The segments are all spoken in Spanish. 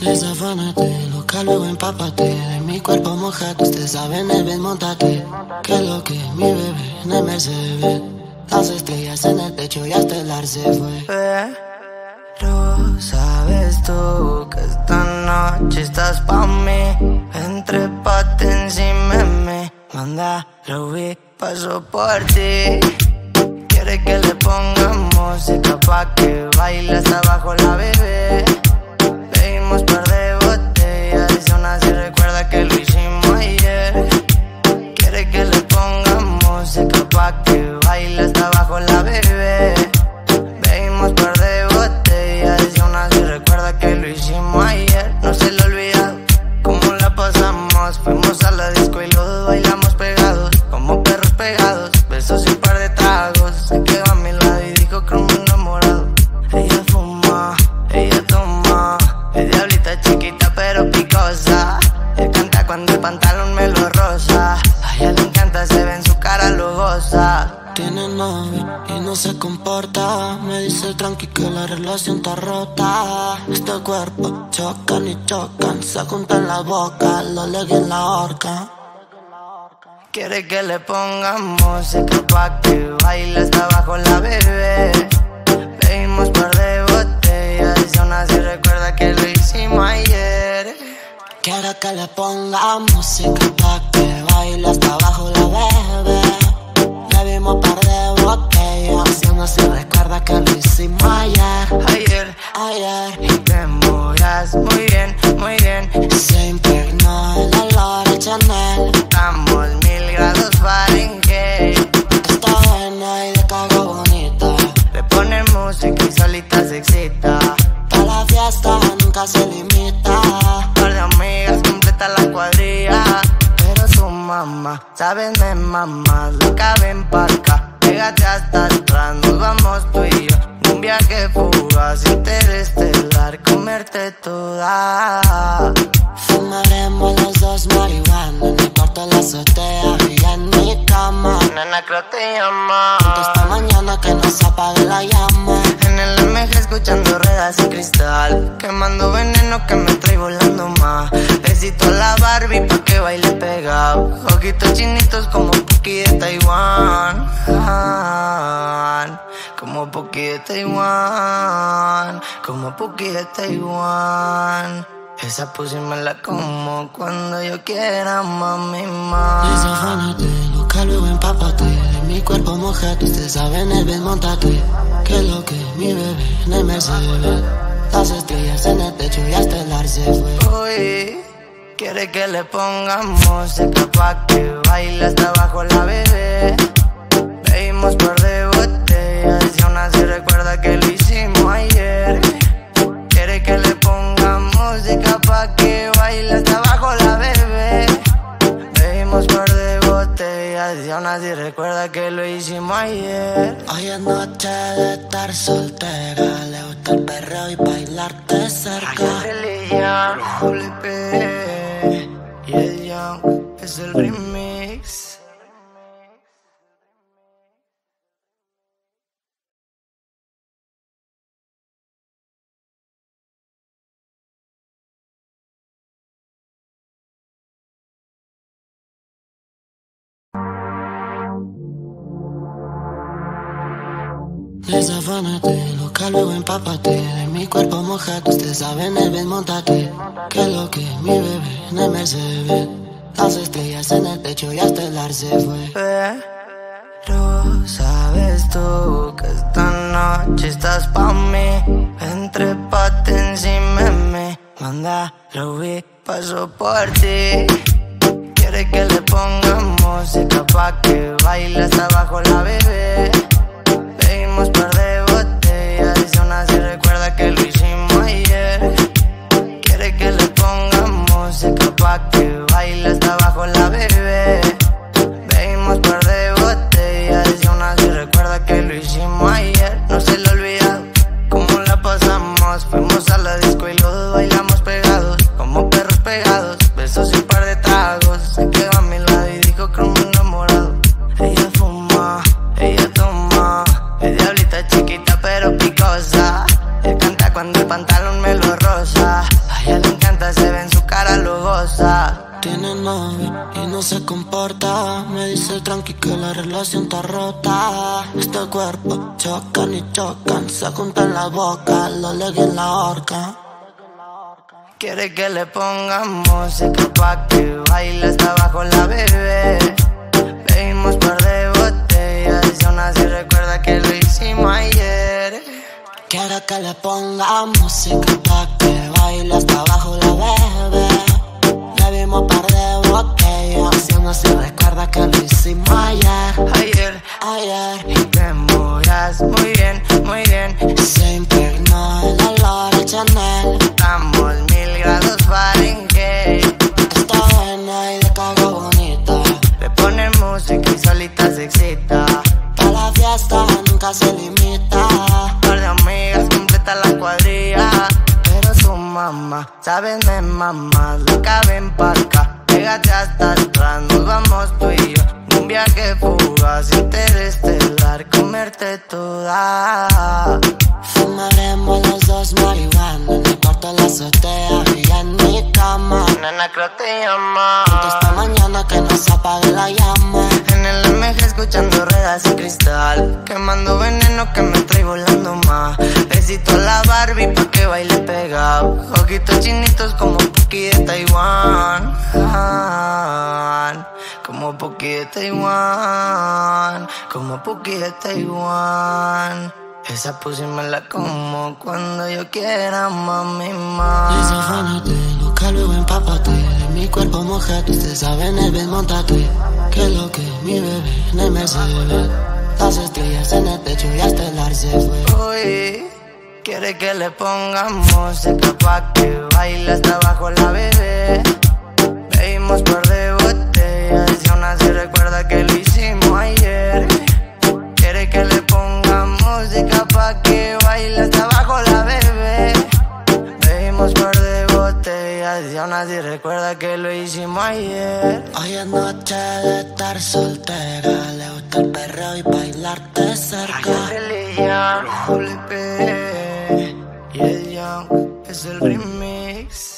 Desafánate, loca, luego empápate. De mi cuerpo mojado, usted sabe, Neves, montate. Que lo que mi bebé en el Mercedes. Las estrellas en el techo y hasta el ar se fue. Pero sabes tú que esta noche estás pa' mí. Entrépate encima de mí. Manda, lo vi, paso por ti. Quiere que le ponga música pa' que baile hasta abajo la bebé. Bebimos par de botellas y aún así recuerda que lo hicimos ayer. Quiere que le ponga música pa' que baile hasta abajo la bebé. Bebimos par de botellas y aún así recuerda que lo hicimos ayer. No se le ha olvidado cómo la pasamos. Fuimos a la disco y los dos bailamos pegados, como perros pegados. Besos y un par de tragos. Se quedó a mi lado y dijo que me enamorado. Ella fuma, ella toma. Es diablita chiquita pero picosa. Él canta cuando el pantalón me lo rosa. A ella le encanta, se ve en su cara, lo goza. Tiene novio y no se comporta. Me dice tranqui que la relación está rota. Este cuerpo chocan y chocan. Se juntan la boca, lo legue en la horca. Quiere que le ponga música pa' que baile hasta abajo la bebé. Bebimos par de botellas y aún así recuerda que lo hicimos ayer. Quiere que le ponga música pa' que baile hasta abajo la bebé. Bebimos par de botellas y aún así recuerda que lo hicimos ayer. Ayer y te demoras muy bien, muy bien. Se impregnó el olor a Chanel. Estamos 1000 grados Fahrenheit. Está buena y de cago bonita. Le pone música y solita se excita. Para la fiesta nunca se limita. Par de amigas completa la cuadrilla. Pero su mamá, sabes de mamá, loca, ven pa' acá. Pégate hasta atrás, nos vamos tú y yo. Un viaje fugaz, interestelar, comerte toda. Fumaremos los dos marihuana. En el cuarto de la azotea y en mi cama. Nena, creo te llama. Juntos esta mañana que no se apague la llama. En el MG escuchando ruedas y cristal. Quemando veneno que me trae volando más. Besito a la Barbie pa' que baile pegado. Ojitos chinitos como Puki de Taiwán. Como Puki de Taiwán. Como Puki de Taiwán. Esa pussy me la como cuando yo quiera, mami, más. Desafánate, loca, luego empápate. De mi cuerpo mojado, usted sabe, Neves, montate. Que lo que mi bebé en el Mercedes. Las estrellas en el techo y hasta el ar se fue. Uy, quiere que le ponga música pa' que baile hasta abajo la bebé. Bebimos par de botellas y aún así recuerda que lo hicimos ayer. Quiere que le ponga música pa' que baile hasta abajo la bebé. Bebimos par de botellas y aún así recuerda que lo hicimos ayer. Hoy es noche de estar soltera. Le gusta el perreo y bailarte cerca. Religión, WP y el Young es el remix. Desafánate, loca, luego empápate. De mi cuerpo mojado, usted sabe, Neves, montate. Que lo que mi bebé en el Mercedes. Las estrellas en el techo y hasta el ar se fue. Pero sabes tú que esta noche estás pa' mí. Entrépate encima de mí. Manda, lo vi, paso por ti. Quiere que le ponga música pa' que baile hasta abajo la bebé. Bebimos par de botellas y aún así recuerda que lo hicimos ayer. Quiere que le ponga música pa' que baile hasta abajo la bebé. Bebimos par de botellas y aún así recuerda que lo hicimos ayer. No se le ha olvidado cómo la pasamos. Fuimos a la disco y los dos bailamos pegados, como perros pegados. Besos y un par de tragos. Se quedó a mi lado y dijo que me enamorado. Ella fuma, ella toma. Es diablita chiquita pero picosa. Él canta cuando el pantalón me lo rosa. A A ella le encanta, se ve en su cara, lo goza. Tiene novio y no se comporta. Me dice tranqui que la relación está rota. Este cuerpo chocan y chocan, se juntan la boca, lo legui en la horca. Quiere que le pongamos música pa' que baile hasta abajo la bebé. Bebimos par de botellas y aún así recuerda que lo hicimos ayer. Quiere que le ponga música pa' que baile hasta abajo la bebé. Bebimos par de botellas y aún así recuerda que lo hicimos ayer. Ayer. Y te moras muy bien, muy bien. Se impregnó el olor a Chanel. Estamos 1000 grados Fahrenheit. Está buena y de cago bonita. Le ponen música y solita se excita. Pa' la fiesta nunca se limita. Par de amigas completa la cuadrilla. Pero su mamá, saben de mamá, loca ven pa' acá. Pégate hasta atrás, nos vamos tú y yo. Un viaje fugaz, interestelar, comerte toda. Fumaremos los dos marihuana en el cuarto de la azotea y en mi cama. Nena, creo te llama. Esta mañana que no se apague la llama. En el MG escuchando ruedas y cristal, quemando veneno que me trae volando más. Besito a la Barbie pa' que baile pegado. Ojitos chinitos como Puki de Taiwán. Como Puki de Taiwán. Como Puki de Taiwán. Esa pussy me la como cuando yo quiera, mami, más. Desafánate, loca, luego empápate. De mi cuerpo mojate, ustedes saben el ven, montate. Que lo que mi bebé en el Mercedes. Las estrellas en el techo y hasta el ar se fue. Uy, quiere que le pongamos música pa' que baile hasta abajo la bebé. Bebimos par de botellas y aún así recuerda que lo hicimos ayer. Quiere que le pongamos música pa' que baile hasta abajo la bebé. Bebimos par de botellas y aún así recuerda que lo hicimos ayer. Hoy es noche de estar soltera. Le gusta el perreo y bailarte cerca. Religión, WP y el Young es el remix.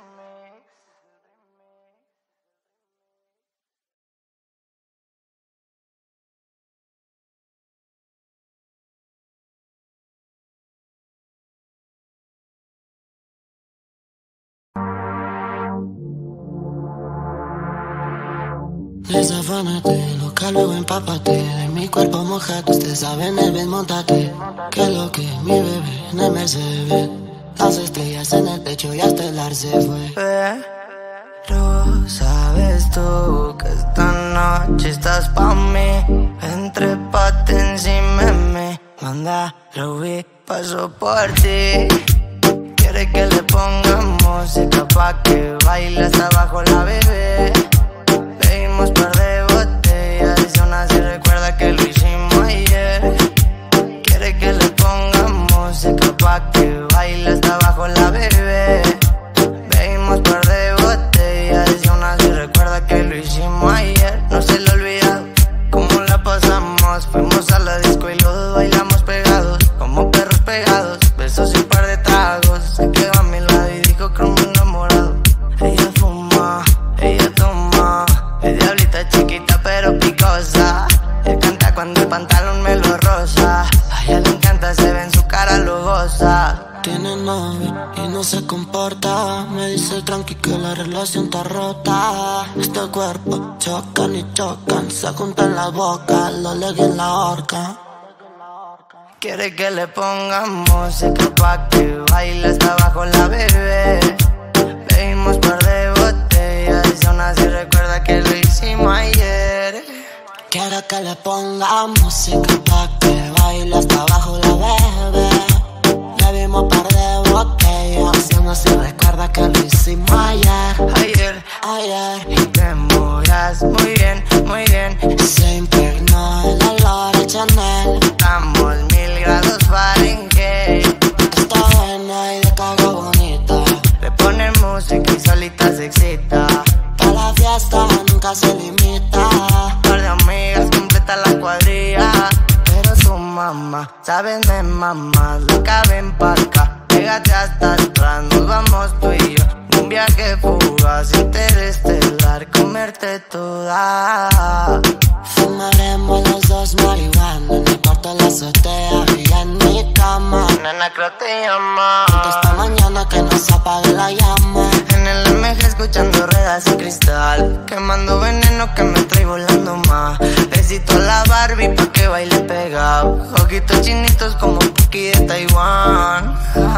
Desafánate, loca, luego empápate. De mi cuerpo mojate, ustedes saben el ven, montate. Que lo que mi bebé en el Mercedes. Las estrellas en el techo y hasta el ar se fue. Pero sabes tú que esta noche estás pa' mí. Entrépate encima de mí. Manda, lo vi, paso por ti. Quiere que le pongamos música pa' que baile hasta abajo la bebé. Bebimos par de botellas y aún así recuerda que lo hicimos ayer. Quiere que le pongamos música pa' que baile hasta abajo la bebé. Bebimos par de botellas y aún así recuerda que lo hicimos ayer. No se le ha olvidado cómo la pasamos. Fuimos a la disco y los dos bailamos pegados, como perros pegados. Besos y un par de tragos. Se quedó a mi lado y dijo que me enamorado. Ella fuma, ella toma. Es diablita chiquita pero picosa. Él canta cuando el pantalón me lo rosa. A ella le encanta, se ve en su cara, lo goza. Tiene novio y no se comporta. Me dice tranqui que la relación está rota. Este cuerpo chocan y chocan, se juntan la boca, lo legui en la horca. Quiere que le pongamos música pa' que baile hasta abajo la bebé. Bebimos par de botellas y aún así recuerda que lo hicimos ayer. Quiere que le ponga música pa' que baile hasta abajo la bebé. Bebimos par de botellas y aún así recuerda que lo hicimos ayer. Y te moras muy bien, muy bien. Se impregnó el olor a Chanel. Estamos 1000 grados Fahrenheit. Está buena y de cago bonita. Le ponen música y solita se excita. Pa' la fiesta nunca se limita. Par de amigas completa la cuadrilla. Pero su mamá, saben de mamá, loca ven pa' acá. pégate hasta atrás, nos vamos tú y yo. Un viaje fugaz, interestelar, comerte toda. Fumaremos los dos marihuana en el cuarto de la azotea y en mi cama. Nena, creo te llama. Juntos esta mañana que no se apague la llama. En el MG escuchando ruedas y cristal, quemando veneno que me trae volando más. Besito a la Barbie pa' que baile pegado. Ojitos chinitos como Puki de Taiwán.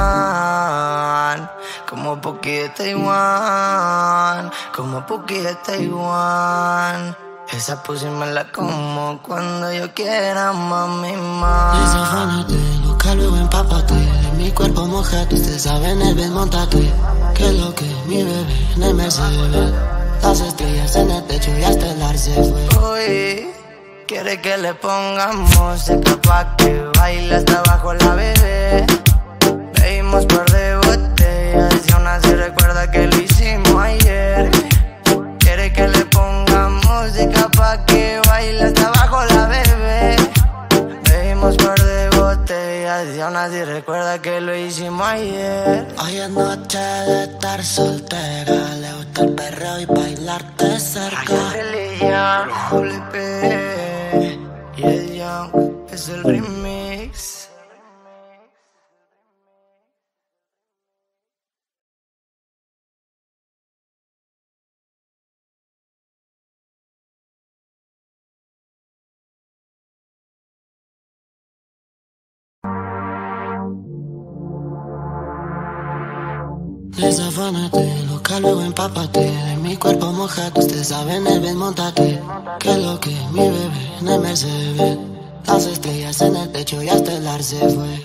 Como Puki de Taiwán. Como Puki de Taiwán. Esa pussy me la como cuando yo quiera, mami, mami. Desafánate, loca, luego empápate. De mi cuerpo mojate, ustedes saben el bien, montate. Que lo que mi bebé en el Mercedes. Las estrellas en el techo y hasta el arce fue. Uy, quiere que le pongamos música pa' que baile hasta abajo la bebé. Bebimos par de botellas y aún así recuerda que lo hicimos ayer. Quiere que le pongamos música pa' que baile hasta abajo la bebé. Bebimos par de botellas y aún así recuerda que lo hicimos ayer. Hoy es noche de estar soltera. Le gusta el perreo y bailarte cerca. Y el Young es el remix. Desafánate, loca, luego empápate. De mi cuerpo mojate, ustedes saben el bien, montate. Que lo que mi bebé en el Mercedes. Las estrellas en el techo y hasta el arce fue.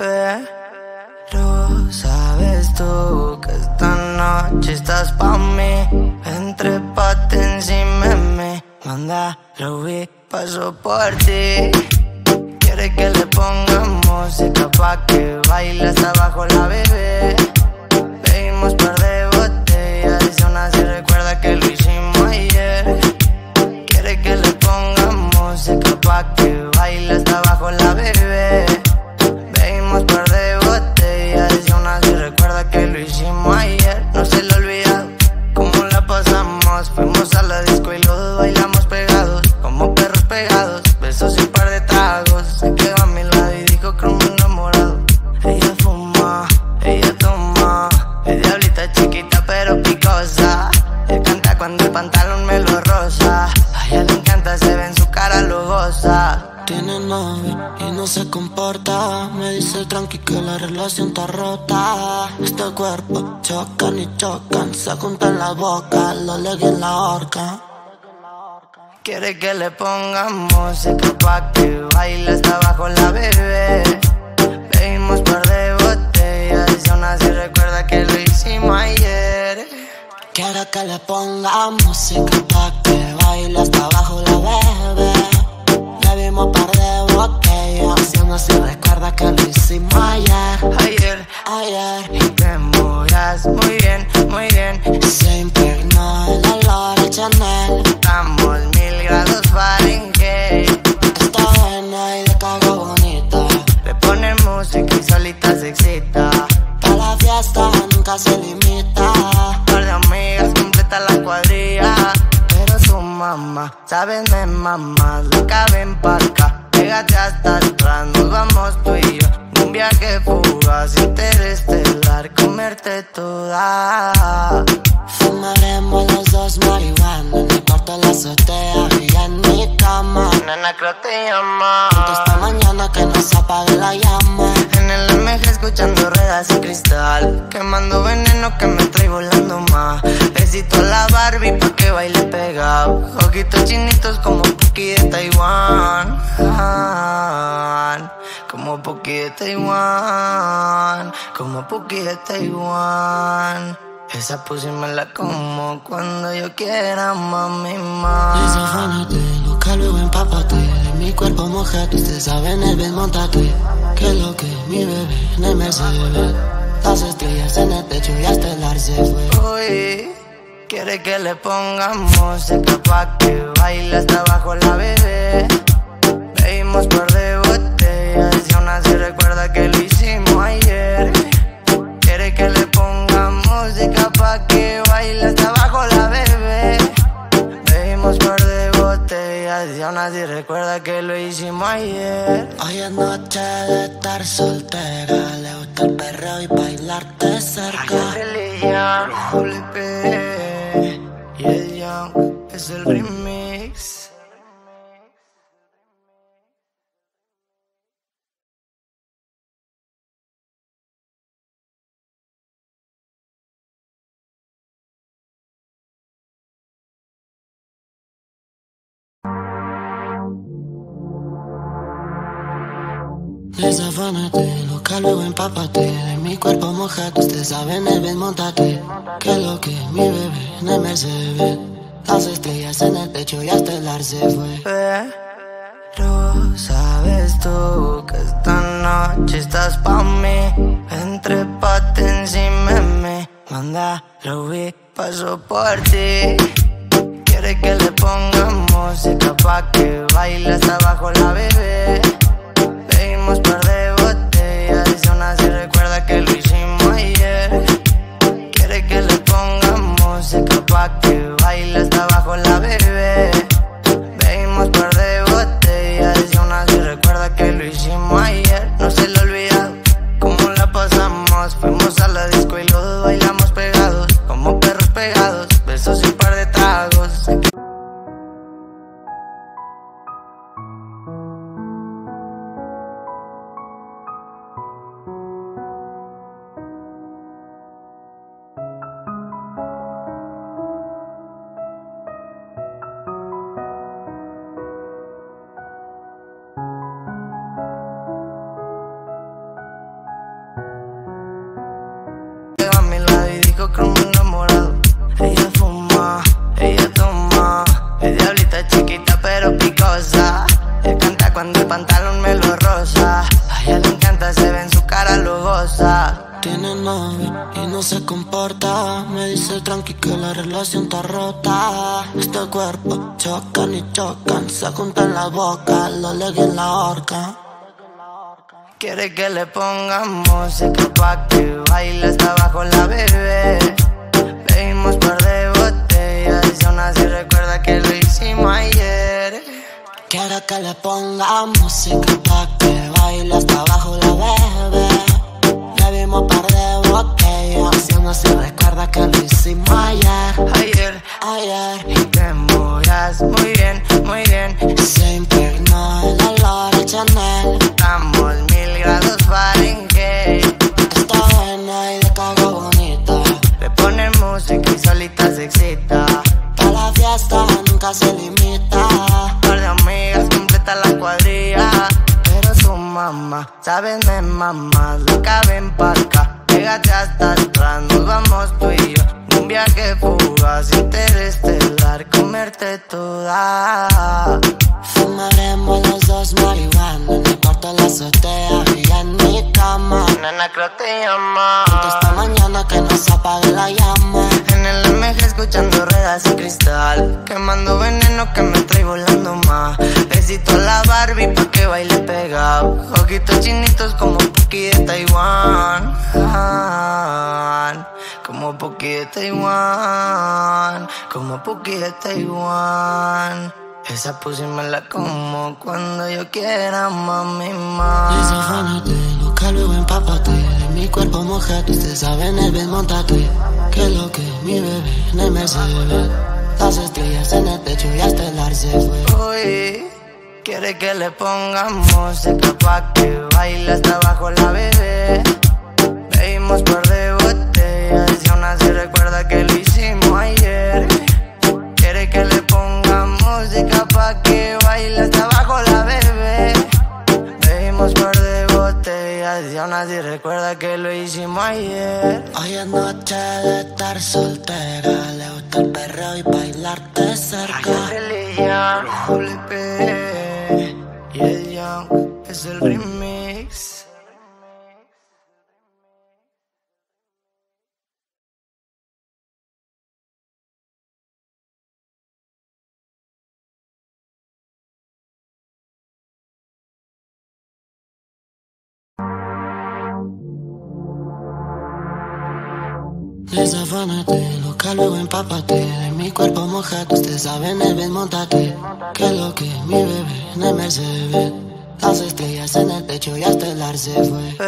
Pero sabes tú que esta noche estás pa' mí. Entrépate encima de mí. Manda, lo vi, paso por ti. Quiere que le pongamos música pa' que baile hasta abajo la bebé. Bebimos par de botellas y aún así recuerda que lo hicimos ayer. Quiere que le pongamos música pa' que baile hasta abajo la bebé. Bebimos par de botellas y aún así recuerda que lo hicimos ayer. No se le olvida cómo la pasamos. Fuimos a la disco y los dos bailamos pegados, como perros pegados. Besos y un par de tragos. Se quedó a mi lado y dijo que me enamorado. Ella fuma, ella toma. Es diablita chiquita pero picosa. Él canta cuando el pantalón me lo rosa. A ella le encanta, se ve en su cara, lo goza. Tiene novio y no se comporta. Me dice tranqui que la relación está rota. Este cuerpo chocan y chocan. Se juntan la boca, lo leguen en la horca. Quiere que le pongamos música pa' que baile hasta abajo la bebé. Bebimos par de botellas y aún así recuerda que lo hicimos ayer. Quiere que le ponga música pa' que baile hasta abajo la bebé. Bebimos par de botellas y aún así recuerda que lo hicimos ayer. Ayer y te moras muy bien, muy bien. Se impregnó el olor a Chanel. Estamos 1000 grados Fahrenheit. Está buena y de cago bonita. Le pone música y solita se excita. Pa' la fiesta nunca se limita. Par de amigas completa la cuadrilla. Pero su mamá, sabes de mamá, loca, ven pa' acá. Pégate hasta atrás, nos vamos tú y yo. Un viaje fugaz, interestelar, comerte toda. Fumaremos los dos marihuana en el cuarto de la azotea y en mi cama. Nena, creo te llama. Juntos esta mañana que no se apague la llama. En el MG escuchando ruedas y cristal, quemando veneno que me trae volando más. Besito a la Barbie pa' que baile pegado. Ojitos chinitos como Puki de Taiwán. Como Puki de Taiwán. Como Puki de Taiwán. Esa pussy me la como cuando yo quiera, mami, mami. Desafánate, loca, luego empápate. De mi cuerpo mojate, ustedes saben el bien, montate. Que lo que mi bebé en el Mercedes. Las estrellas en el techo y hasta el arce fue. Uy, quiere que le pongamos música pa' que baile hasta abajo la bebé. Bebimos par de botellas y aún así recuerda que lo hicimos ayer. ayer. Hoy es noche de estar soltera, le gusta el perreo y bailarte cerca. Religión, Felipe y el Young es el remix. Desafánate, loca, luego empápate. De mi cuerpo mojate, usted sabe en el Ben, montate. Que lo que mi bebé en el Mercedes. Las estrellas en el techo y hasta el ar se fue. Pero sabes tú que esta noche estás pa' mí. Entrépate encima de mí. Manda, lo vi, paso por ti. Quiere que le pongamos música pa' que baile hasta abajo la bebé. Bebimos par de botellas y aún así recuerda que lo hicimos ayer. Quiere que le pongamos música pa' que baile hasta abajo la bebé. Bebimos par de botellas y aún así recuerda que lo hicimos ayer. No se le olvida cómo la pasamos. Fuimos a la disco y los dos bailamos pegados, como perros pegados, besos y un par de tragos. A mi lado y dijo como enamorado. Ella fuma, ella toma. Es diablita chiquita pero picosa. Él canta cuando el pantalón me lo rosa. A ella le encanta, se ve en su cara, lo goza. Tiene novio y no se comporta. Me dice tranqui que la relación está rota. Este cuerpo chocan y chocan, se juntan la boca, lo legui en la horca. Quiere que le pongamos música pa' que baile hasta abajo la bebé. Bebimos par de botellas y aún así recuerda que lo hicimos ayer. Quiere que le ponga música pa' que baile hasta abajo la bebé. Bebimos par de botellas y aún así recuerda que lo hicimos ayer. Ayer y te movías muy bien, muy bien. Se impregnó el olor de Chanel. Estamos 1000 grados Fahrenheit. Está buena y de cago bonita. Le pone música y solita se excita. Pa' la fiesta nunca se limita. Par de amigas completa la cuadrilla. Pero su mamá, sabes me mamá. Loca, ven pa' acá, pégate hasta atrás. Nos vamos tú y yo, un viaje fugaz, interestelar, comerte toda. Fumaremos los dos marihuana en el cuarto de la azotea y en mi cama. Nena, creo te llama. Juntos esta mañana que no se apague la llama. En el MG escuchando ruedas y cristal, quemando veneno que me trae volando más. Besito a la Barbie pa' que baile pegado. Ojitos chinitos como Puki de Taiwán. Como Puki de Taiwán. Como Puki de Taiwán. Esa pussy me la como cuando yo quiera, mami, mami. Desafánate, loca, luego empápate. De mi cuerpo mojate, usted sabe en el Ben, montate. Que lo que mi bebé en el Mercedes. Las estrellas en el techo y hasta el ar se fue. Uy, quiere que le pongamos música pa' que baile hasta abajo la bebé. Bebimos par de botellas y aún así recuerda que lo hicimos ayer. Quiere que le pongamos música pa' que baile hasta abajo la bebé. Bebimos par de botellas y aún así recuerda que lo hicimos ayer. Hoy es noche de estar soltera, le gusta el perreo y bailarte cerca. Religión, Felipe y el Young es el remix. Desafánate, loca, luego empápate. De mi cuerpo mojate, usted sabe en el Ben, montate. Que lo que mi bebé en el Mercedes. Las estrellas en el techo y hasta el ar se fue.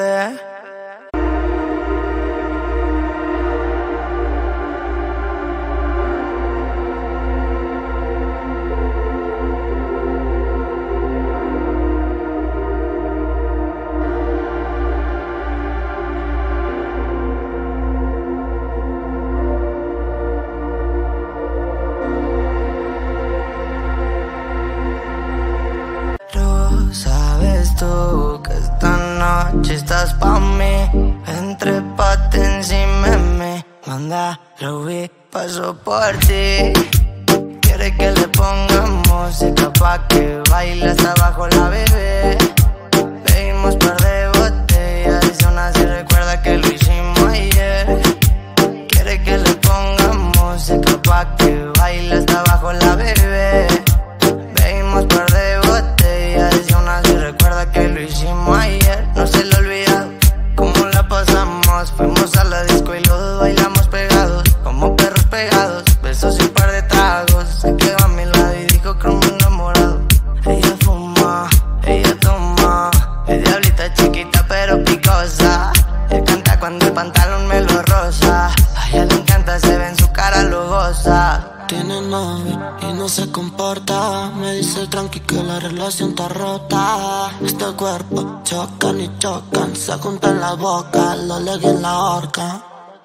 Sabes tú que esta noche estás pa' mí. Entrépate encima de mí. Manda, lo vi, paso por ti. Quiere que le pongamos música pa' que baile hasta abajo la bebé. Bebimos par de botellas y aún así recuerda que lo hicimos ayer. Quiere que le pongamos música pa' que baile hasta abajo la bebé. Bebimos par de botellas y aún así recuerda que lo hicimos ayer. No se le olvida cómo la pasamos. Fuimos a la disco y los dos bailamos pegados, como perros pegados. Besos y un par de tragos. Se quedó a mi lado y dijo que me enamorado. Ella fuma, ella toma. Es diablita chiquita pero picosa. Él canta cuando el pantalón me lo roza. A ella le encanta, se ve en su cara, lo goza. Tiene novio y no se comporta. Me dice tranqui que la relación está rota. Este cuerpo chocan y chocan. Se juntan la boca, lo leguen en la horca.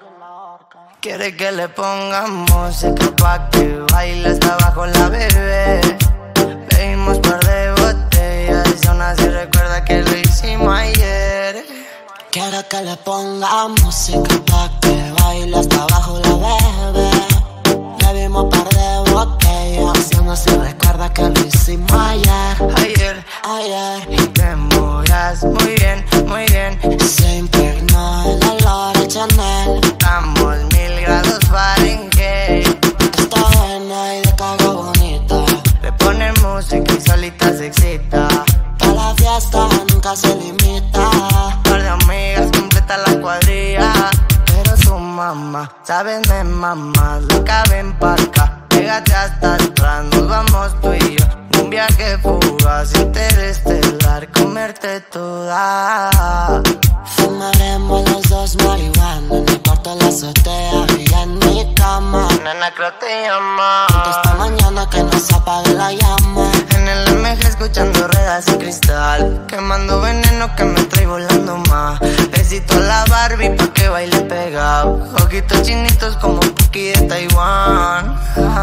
Quiere que le pongamos música pa' que baile hasta abajo la bebé. Bebimos par de botellas y aún así recuerda que lo hicimos ayer. Quiere que le ponga música pa' que baile hasta abajo la bebé. Bebimos par de botellas y aún así recuerda que lo hicimos ayer. Ayer. Y te moras muy bien, muy bien. Se impregnó el olor a Chanel. Estamos 1000 grados Fahrenheit. Está buena y de caga bonita. Le ponen música y solita se excita. Pa' la fiesta nunca se limita. Par de amigas completa la cuadrilla. Pero su mamá, saben de mamá, loca ven pa' acá. Pégate hasta atrás, nos vamos tú y yo. Un viaje fugaz, interestelar, comerte toda. Fumaremos los dos marihuana en el cuarto de la azotea y en mi cama. Nena, creo te llama. Esta mañana que no se apague la llama. En el MG escuchando ruedas y cristal, quemando veneno que me trae volando más. Besito a la Barbie pa' que baile pegado. Ojitos chinitos como Puki de Taiwán.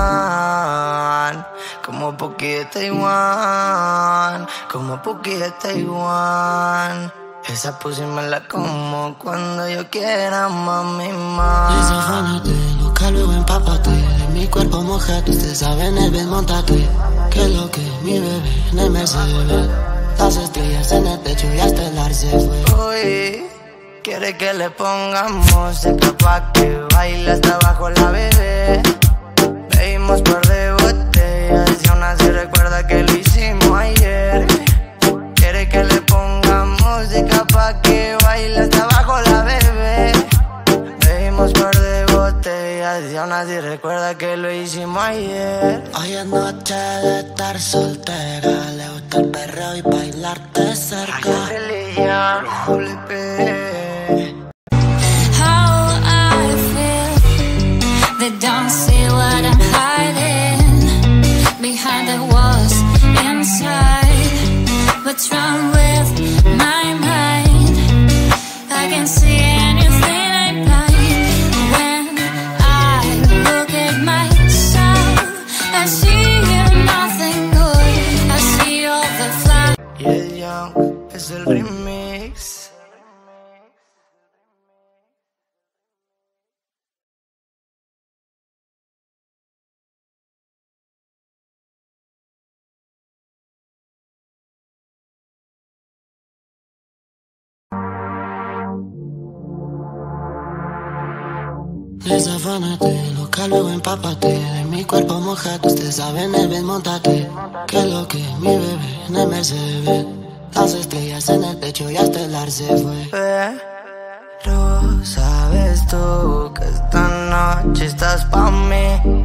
Como Puki de Taiwán. Como Puki de Taiwán. Esa pussy me la como cuando yo quiera, mami, más. Desafánate, loca, luego empápate. En mi cuerpo mojate, usted sabe en el montate. Que lo que mi bebé en el Mercedes. Las estrellas en el techo y hasta el ar se fue. Uy, quiere que le pongamos música pa' que baile hasta abajo la bebé. Bebimos par de botellas y aún así recuerda que lo hicimos ayer. Quiere que le pongamos música pa' que baile hasta abajo la bebé. Bebimos par de botellas y aún así recuerda que lo hicimos ayer. Hoy es noche de estar soltera. Le gusta el perreo y bailarte cerca. How I feel, they don't see what I'm hiding behind the walls inside. What's wrong with my mind? I can see anything I find. When I look at myself, I see nothing good. I see all the flaws. Y el Young es el remix. Desafánate, loca, luego empápate. De mi cuerpo mojate, usted sabe en el montate. Que lo que mi bebé en el Mercedes. Las estrellas en el techo y hasta el ar se fue. Pero sabes tú que esta noche estás pa' mí.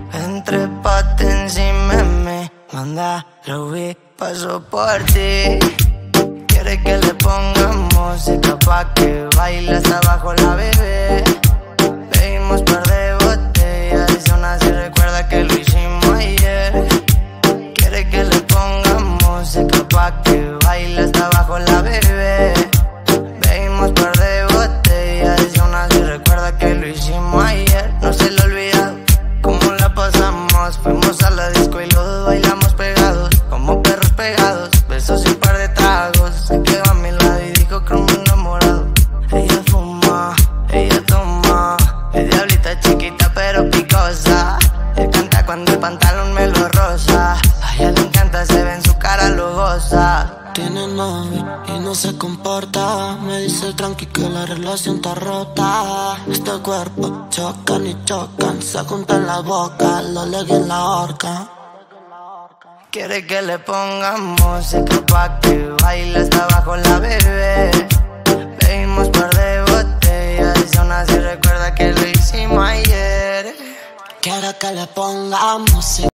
Entrépate encima de mí. Manda, lo vi, paso por ti. Quiere que le ponga música pa' que baile hasta abajo la bebé. Bebimos par de botellas y aún así recuerda que lo hicimos ayer. Quiere que le ponga música pa' que baile hasta abajo la bebé. Bebimos par de botellas y aún así recuerda que lo hicimos ayer. No se le olvida cómo la pasamos. Fuimos a la disco y los dos bailamos pegados, como perros pegados, besos y un par de tragos. Se quedó a mi lado y dijo que me enamorado. Ella fuma, ella toma, es diablita chiquita pero picosa. Él canta cuando el pantalón me lo roza. A ella le encanta, se ve en su cara, lo goza. Tiene novio y no se comporta. Me dice tranqui que la relación está rota. Este cuerpo chocan y chocan, se juntan la boca, lo legui en la horca. Quiere que le ponga música pa' que baile hasta abajo la bebé. Bebimos par de botellas y aún así recuerda que lo hicimos ayer. Quiere que le ponga música.